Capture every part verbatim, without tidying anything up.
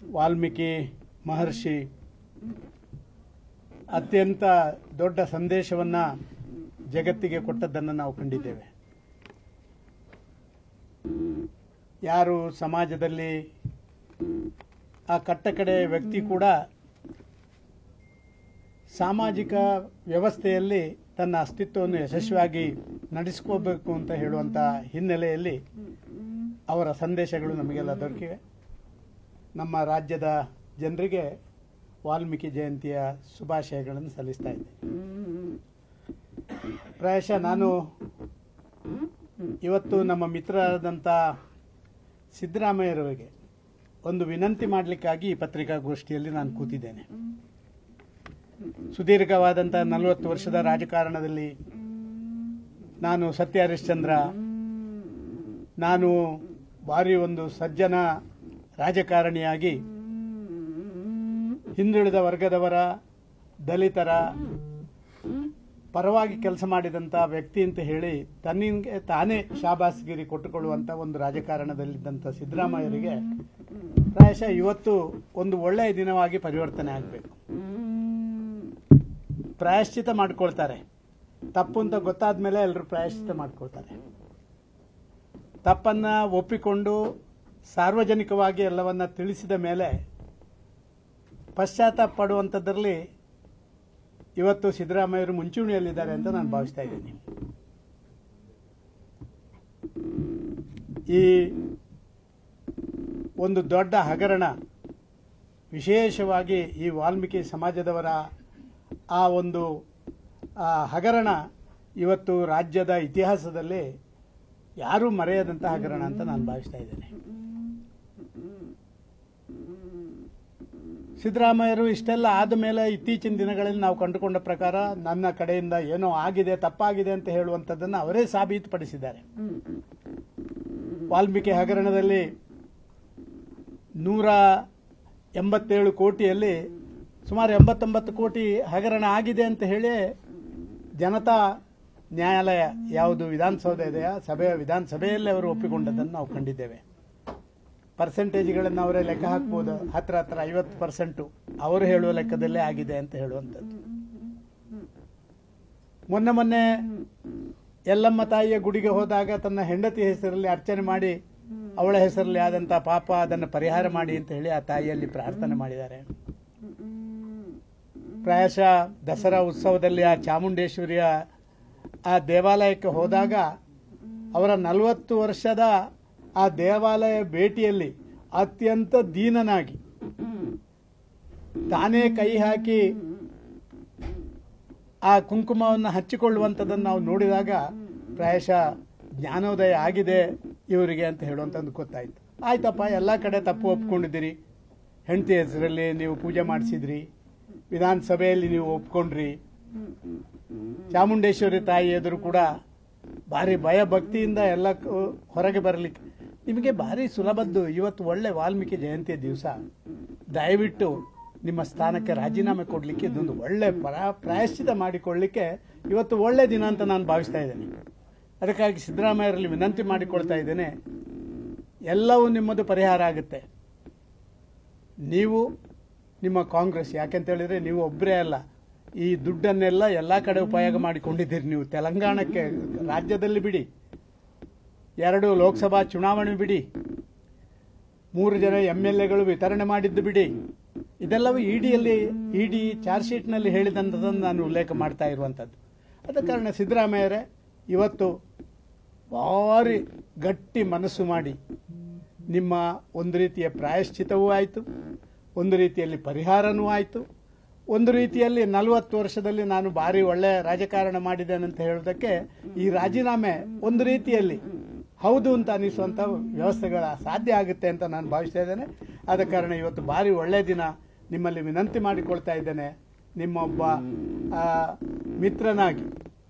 ವಾಲ್ಮೀಕಿ ಮಹರ್ಷಿ ಅತ್ಯಂತ ದೊಡ್ಡ ಸಂದೇಶವನ್ನು ಜಗತ್ತಿಗೆ ಕೊಟ್ಟದ್ದನ್ನು ನಾವು ಕಂಡಿದ್ದೇವೆ. ಯಾರು ಸಮಾಜದಲ್ಲಿ ಆ ಕಟ್ಟಕಡೆ ವ್ಯಕ್ತಿ ಕೂಡ ಸಾಮಾಜಿಕ ವ್ಯವಸ್ಥೆಯಲ್ಲಿ ತನ್ನ ಅಸ್ತಿತ್ವವನ್ನು ಯಶಸ್ವಿಯಾಗಿ ನಡೆಸ್ಕೋಬೇಕು ಅಂತ ಹೇಳುವಂಥ ಹಿನ್ನೆಲೆಯಲ್ಲಿ ಅವರ ಸಂದೇಶಗಳು ನಮಗೆಲ್ಲ ದೊರಕಿವೆ. ನಮ್ಮ ರಾಜ್ಯದ ಜನರಿಗೆ ವಾಲ್ಮೀಕಿ ಜಯಂತಿಯ ಶುಭಾಶಯಗಳನ್ನು ಸಲ್ಲಿಸ್ತಾ ಇದ್ದೆ. ಪ್ರಾಯಶಃ ನಾನು ಇವತ್ತು ನಮ್ಮ ಮಿತ್ರರಾದಂಥ ಸಿದ್ದರಾಮಯ್ಯರವರಿಗೆ ಒಂದು ವಿನಂತಿ ಮಾಡಲಿಕ್ಕಾಗಿ ಈ ಪತ್ರಿಕಾಗೋಷ್ಠಿಯಲ್ಲಿ ನಾನು ಕೂತಿದ್ದೇನೆ. ಸುದೀರ್ಘವಾದಂಥ ನಲವತ್ತು ವರ್ಷದ ರಾಜಕಾರಣದಲ್ಲಿ ನಾನು ಸತ್ಯ ಹರಿಶ್ಚಂದ್ರ, ನಾನು ಭಾರಿ ಒಂದು ಸಜ್ಜನ ರಾಜಕಾರಣಿಯಾಗಿ ಹಿಂದುಳಿದ ವರ್ಗದವರ, ದಲಿತರ ಪರವಾಗಿ ಕೆಲಸ ಮಾಡಿದಂಥ ವ್ಯಕ್ತಿ ಅಂತ ಹೇಳಿ ತನ್ನಿಗೆ ತಾನೇ ಶಾಬಾಸ್ಗಿರಿ ಕೊಟ್ಟುಕೊಳ್ಳುವಂಥ ಒಂದು ರಾಜಕಾರಣದಲ್ಲಿದ್ದಂಥ ಸಿದ್ದರಾಮಯ್ಯರಿಗೆ ಪ್ರಾಯಶಃ ಇವತ್ತು ಒಂದು ಒಳ್ಳೆಯ ದಿನವಾಗಿ ಪರಿವರ್ತನೆ ಆಗಬೇಕು. ಪ್ರಾಯಶ್ಚಿತ ಮಾಡ್ಕೊಳ್ತಾರೆ. ತಪ್ಪು ಅಂತ ಗೊತ್ತಾದ ಮೇಲೆ ಎಲ್ಲರೂ ಪ್ರಾಯಶ್ಚಿತ ಮಾಡ್ಕೊಳ್ತಾರೆ. ತಪ್ಪನ್ನು ಒಪ್ಪಿಕೊಂಡು ಸಾರ್ವಜನಿಕವಾಗಿ ಎಲ್ಲವನ್ನ ತಿಳಿಸಿದ ಮೇಲೆ ಪಶ್ಚಾತ್ತಾಪ ಪಡುವಂಥದ್ರಲ್ಲಿ ಇವತ್ತು ಸಿದ್ದರಾಮಯ್ಯರು ಮುಂಚೂಣಿಯಲ್ಲಿದ್ದಾರೆ ಅಂತ ನಾನು ಭಾವಿಸ್ತಾ ಇದ್ದೀನಿ. ಈ ಒಂದು ದೊಡ್ಡ ಹಗರಣ, ವಿಶೇಷವಾಗಿ ಈ ವಾಲ್ಮೀಕಿ ಸಮಾಜದವರ ಆ ಒಂದು ಹಗರಣ ಇವತ್ತು ರಾಜ್ಯದ ಇತಿಹಾಸದಲ್ಲಿ ಯಾರೂ ಮರೆಯದಂಥ ಹಗರಣ ಅಂತ ನಾನು ಭಾವಿಸ್ತಾ ಇದ್ದೇನೆ. ಸಿದ್ದರಾಮಯ್ಯರು ಇಷ್ಟೆಲ್ಲ ಆದ ಮೇಲೆ ಇತ್ತೀಚಿನ ದಿನಗಳಲ್ಲಿ ನಾವು ಕಂಡುಕೊಂಡ ಪ್ರಕಾರ ನನ್ನ ಕಡೆಯಿಂದ ಏನೋ ಆಗಿದೆ, ತಪ್ಪಾಗಿದೆ ಅಂತ ಹೇಳುವಂಥದ್ದನ್ನು ಅವರೇ ಸಾಬೀತುಪಡಿಸಿದ್ದಾರೆ. ವಾಲ್ಮೀಕಿ ಹಗರಣದಲ್ಲಿ ನೂರ ಎಂಬತ್ತೇಳು ಕೋಟಿಯಲ್ಲಿ ಸುಮಾರು ಎಂಬತ್ತೊಂಬತ್ತು ಕೋಟಿ ಹಗರಣ ಆಗಿದೆ ಅಂತ ಹೇಳಿ ಜನತಾ ನ್ಯಾಯಾಲಯ ಯಾವುದು ವಿಧಾನಸೌಧ ಇದೆಯಾ ಸಭೆಯ ವಿಧಾನಸಭೆಯಲ್ಲಿ ಅವರು ಒಪ್ಪಿಕೊಂಡದ್ದನ್ನು ನಾವು ಕಂಡಿದ್ದೇವೆ. ಪರ್ಸೆಂಟೇಜ್ಗಳನ್ನು ಅವರೇ ಲೆಕ್ಕ ಹಾಕ್ಬೋದು. ಹತ್ರ ಹತ್ರ ಐವತ್ತು ಪರ್ಸೆಂಟು ಅವರು ಹೇಳುವ ಲೆಕ್ಕದಲ್ಲೇ ಆಗಿದೆ ಅಂತ ಹೇಳುವಂಥದ್ದು. ಮೊನ್ನೆ ಮೊನ್ನೆ ಎಲ್ಲಮ್ಮ ತಾಯಿಯ ಗುಡಿಗೆ ಹೋದಾಗ ತನ್ನ ಹೆಂಡತಿ ಹೆಸರಲ್ಲಿ ಅರ್ಚನೆ ಮಾಡಿ ಅವಳ ಹೆಸರಲ್ಲಿ ಆದಂಥ ಪಾಪ ಅದನ್ನು ಪರಿಹಾರ ಮಾಡಿ ಅಂತ ಹೇಳಿ ಆ ತಾಯಿಯಲ್ಲಿ ಪ್ರಾರ್ಥನೆ ಮಾಡಿದ್ದಾರೆ. ಪ್ರಾಯಶಃ ದಸರಾ ಉತ್ಸವದಲ್ಲಿ ಆ ಚಾಮುಂಡೇಶ್ವರಿಯ ಆ ದೇವಾಲಯಕ್ಕೆ ಹೋದಾಗ ಅವರ ನಲವತ್ತು ವರ್ಷದ ಆ ದೇವಾಲಯ ಭೇಟಿಯಲ್ಲಿ ಅತ್ಯಂತ ದೀನನಾಗಿ ತಾನೇ ಕೈ ಹಾಕಿ ಆ ಕುಂಕುಮವನ್ನು ಹಚ್ಚಿಕೊಳ್ಳುವಂಥದ್ದನ್ನು ನಾವು ನೋಡಿದಾಗ ಪ್ರಾಯಶಃ ಜ್ಞಾನೋದಯ ಆಗಿದೆ ಇವರಿಗೆ ಅಂತ ಹೇಳುವಂಥದ್ದು ಗೊತ್ತಾಯ್ತು. ಆಯ್ತಪ್ಪ, ಎಲ್ಲ ಕಡೆ ತಪ್ಪು ಒಪ್ಕೊಂಡಿದ್ದೀರಿ, ಹೆಂಡತಿ ಹೆಸರಲ್ಲಿ ನೀವು ಪೂಜೆ ಮಾಡಿಸಿದ್ರಿ, ವಿಧಾನಸಭೆಯಲ್ಲಿ ನೀವು ಒಪ್ಕೊಂಡ್ರಿ, ಚಾಮುಂಡೇಶ್ವರಿ ತಾಯಿ ಎದುರು ಕೂಡ ಭಾರಿ ಭಯ ಭಕ್ತಿಯಿಂದ ಎಲ್ಲ ಹೊರಗೆ ಬರಲಿಕ್ಕೆ ನಿಮಗೆ ಭಾರಿ ಸುಲಭದ್ದು. ಇವತ್ತು ಒಳ್ಳೆ ವಾಲ್ಮೀಕಿ ಜಯಂತಿಯ ದಿವಸ ದಯವಿಟ್ಟು ನಿಮ್ಮ ಸ್ಥಾನಕ್ಕೆ ರಾಜೀನಾಮೆ ಕೊಡಲಿಕ್ಕೆ ಇದೊಂದು ಒಳ್ಳೆ ಪರ ಪ್ರಾಯಶ್ಚಿತ ಮಾಡಿಕೊಳ್ಳಲಿಕ್ಕೆ ಇವತ್ತು ಒಳ್ಳೆ ದಿನ ಅಂತ ನಾನು ಭಾವಿಸ್ತಾ ಇದ್ದೇನೆ. ಅದಕ್ಕಾಗಿ ಸಿದ್ದರಾಮಯ್ಯರಲ್ಲಿ ವಿನಂತಿ ಮಾಡಿಕೊಳ್ತಾ ಇದ್ದೇನೆ, ಎಲ್ಲವೂ ನಿಮ್ಮದು ಪರಿಹಾರ ಆಗುತ್ತೆ. ನೀವು ನಿಮ್ಮ ಕಾಂಗ್ರೆಸ್, ಯಾಕೆಂತ ಹೇಳಿದ್ರೆ ನೀವು ಒಬ್ಬರೇ ಅಲ್ಲ, ಈ ದುಡ್ಡನ್ನೆಲ್ಲ ಎಲ್ಲ ಕಡೆ ಉಪಯೋಗ ಮಾಡಿಕೊಂಡಿದ್ದೀರಿ. ನೀವು ತೆಲಂಗಾಣಕ್ಕೆ, ರಾಜ್ಯದಲ್ಲಿ ಬಿಡಿ, ಎರಡು ಲೋಕಸಭಾ ಚುನಾವಣೆ ಬಿಡಿ, ಮೂರು ಜನ ಎಂ ಎಲ್ ಎಗಳು ವಿತರಣೆ ಮಾಡಿದ್ದು ಬಿಡಿ, ಇದೆಲ್ಲವೂ ಇಡಿಯಲ್ಲಿ ಇಡಿ ಚಾರ್ಜ್ ಶೀಟ್ನಲ್ಲಿ ಹೇಳಿದಂಥದ್ದನ್ನು ನಾನು ಉಲ್ಲೇಖ ಮಾಡ್ತಾ ಇರುವಂಥದ್ದು. ಆದ ಕಾರಣ ಸಿದ್ದರಾಮಯ್ಯರೇ ಇವತ್ತು ಭಾರಿ ಗಟ್ಟಿ ಮನಸ್ಸು ಮಾಡಿ ನಿಮ್ಮ ಒಂದು ರೀತಿಯ ಪ್ರಾಯಶ್ಚಿತವೂ ಆಯಿತು, ಒಂದು ರೀತಿಯಲ್ಲಿ ಪರಿಹಾರನೂ ಆಯಿತು, ಒಂದು ರೀತಿಯಲ್ಲಿ ನಲವತ್ತು ವರ್ಷದಲ್ಲಿ ನಾನು ಭಾರಿ ಒಳ್ಳೆ ರಾಜಕಾರಣ ಮಾಡಿದ್ದೇನೆ ಅಂತ ಹೇಳೋದಕ್ಕೆ ಈ ರಾಜೀನಾಮೆ ಒಂದು ರೀತಿಯಲ್ಲಿ ಹೌದು ಅಂತ ಅನಿಸುವಂಥ ವ್ಯವಸ್ಥೆಗಳ ಸಾಧ್ಯ ಆಗುತ್ತೆ ಅಂತ ನಾನು ಭಾವಿಸ್ತಾ ಇದ್ದೇನೆ. ಆದ ಕಾರಣ ಇವತ್ತು ಭಾರಿ ಒಳ್ಳೆ ದಿನ. ನಿಮ್ಮಲ್ಲಿ ವಿನಂತಿ ಮಾಡಿಕೊಳ್ತಾ ಇದ್ದೇನೆ, ನಿಮ್ಮೊಬ್ಬ ಮಿತ್ರನಾಗಿ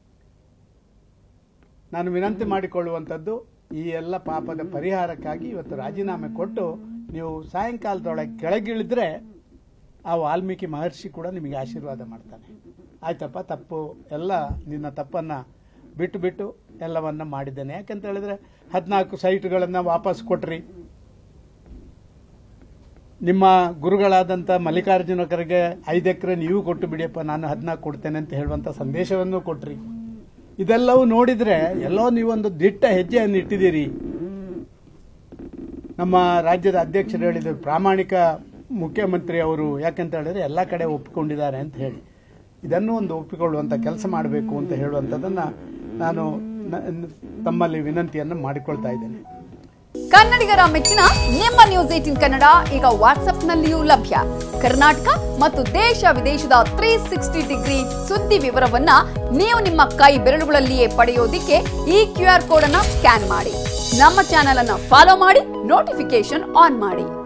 ನಾನು ವಿನಂತಿ ಮಾಡಿಕೊಳ್ಳುವಂಥದ್ದು ಈ ಎಲ್ಲ ಪಾಪದ ಪರಿಹಾರಕ್ಕಾಗಿ ಇವತ್ತು ರಾಜೀನಾಮೆ ಕೊಟ್ಟು ನೀವು ಸಾಯಂಕಾಲದೊಳಗೆ ಕೆಳಗಿಳಿದ್ರೆ ಆ ವಾಲ್ಮೀಕಿ ಮಹರ್ಷಿ ಕೂಡ ನಿಮಗೆ ಆಶೀರ್ವಾದ ಮಾಡ್ತಾನೆ. ಆಯ್ತಪ್ಪ, ತಪ್ಪು ಎಲ್ಲ ನಿನ್ನ ತಪ್ಪನ್ನು ಬಿಟ್ಟು ಬಿಟ್ಟು ಎಲ್ಲವನ್ನ ಮಾಡಿದ್ದೇನೆ. ಯಾಕಂತ ಹೇಳಿದ್ರೆ ಹದಿನಾಲ್ಕು ಸೈಟ್ಗಳನ್ನು ವಾಪಸ್ ಕೊಟ್ರಿ, ನಿಮ್ಮ ಗುರುಗಳಾದಂಥ ಮಲ್ಲಿಕಾರ್ಜುನ ಖರ್ಗೆ ಐದು ಎಕರೆ ನೀವು ಕೊಟ್ಟು ಬಿಡಿಯಪ್ಪ, ನಾನು ಹದಿನಾಲ್ಕು ಕೊಡ್ತೇನೆ ಅಂತ ಹೇಳುವಂಥ ಸಂದೇಶವನ್ನು ಕೊಟ್ರಿ. ಇದೆಲ್ಲವೂ ನೋಡಿದ್ರೆ ಎಲ್ಲೋ ನೀವೊಂದು ದಿಟ್ಟ ಹೆಜ್ಜೆಯನ್ನು ಇಟ್ಟಿದ್ದೀರಿ. ನಮ್ಮ ರಾಜ್ಯದ ಅಧ್ಯಕ್ಷರು ಹೇಳಿದರು, ಪ್ರಾಮಾಣಿಕ ಮುಖ್ಯಮಂತ್ರಿ ಅವರು, ಯಾಕಂತ ಹೇಳಿದ್ರೆ ಎಲ್ಲ ಕಡೆ ಒಪ್ಪಿಕೊಂಡಿದ್ದಾರೆ ಅಂತ ಹೇಳಿ. ಇದನ್ನು ಒಂದು ಒಪ್ಪಿಕೊಳ್ಳುವಂಥ ಕೆಲಸ ಮಾಡಬೇಕು ಅಂತ ಹೇಳುವಂಥದ್ದನ್ನು ನಾನು ತಮ್ಮಲ್ಲಿ ವಿನಂತಿಯನ್ನು ಮಾಡಿಕೊಳ್ತಾ ಇದ್ದೇನೆ. ಕನ್ನಡಿಗರ ಮೆಚ್ಚಿನ ನಿಮ್ಮ ನ್ಯೂಸ್ ಏಟೀನ್ ಕನ್ನಡ ಈಗ ವಾಟ್ಸ್ಆಪ್ನಲ್ಲಿಯೂ ಲಭ್ಯ. ಕರ್ನಾಟಕ ಮತ್ತು ದೇಶ ವಿದೇಶದ ತ್ರೀ ಸಿಕ್ಸ್ಟಿ ಡಿಗ್ರಿ ಸುದ್ದಿ ವಿವರವನ್ನ ನೀವು ನಿಮ್ಮ ಕೈ ಬೆರಳುಗಳಲ್ಲಿಯೇ ಪಡೆಯೋದಿಕ್ಕೆ ಈ ಕ್ಯೂ ಆರ್ ಕೋಡ್ ಅನ್ನ ಸ್ಕ್ಯಾನ್ ಮಾಡಿ. ನಮ್ಮ ಚಾನೆಲ್ ಅನ್ನ ಫಾಲೋ ಮಾಡಿ, ನೋಟಿಫಿಕೇಶನ್ ಆನ್ ಮಾಡಿ.